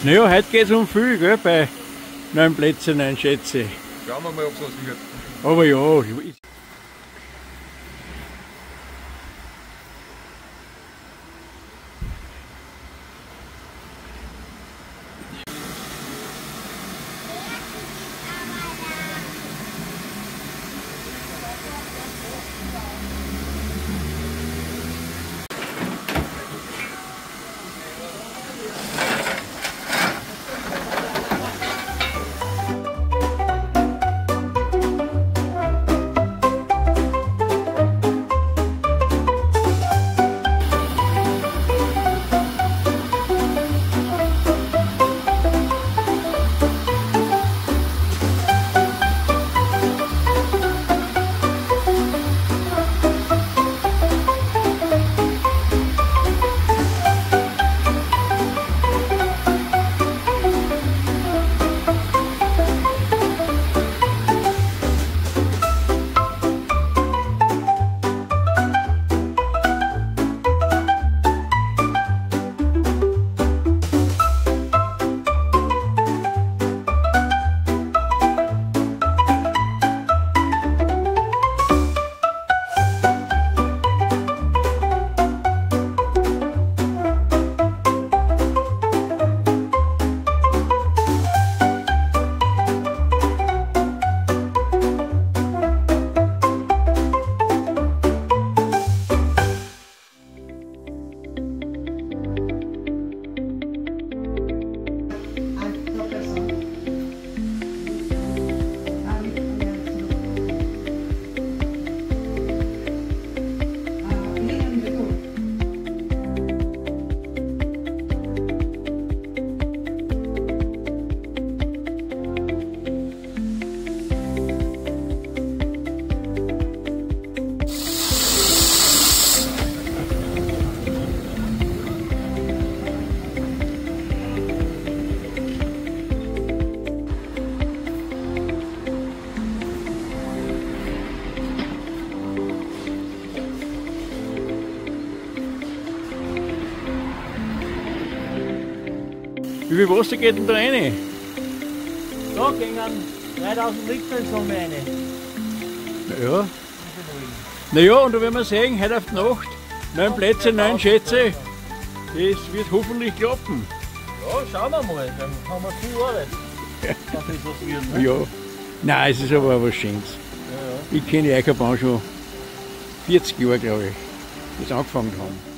Naja, heute geht es um viel, gell, bei 9 Plätze, 9 Schätze. Schauen wir mal, ob es was wird. Aber ja, wie viel Wasser geht denn da rein? Da gingen 3000 Liter in Summe rein. Naja. Naja, und da werden wir sehen, heute auf die Nacht, 9 Plätze, 9 Schätze. Das wird hoffentlich klappen. Ja, schauen wir mal, dann haben wir viel Arbeit. Dass das was wird, ne? Ja. Nein, es ist aber auch was Schönes. Ja, ja. Ich kenne die Eisenbahn schon 40 Jahre, glaube ich, das angefangen haben.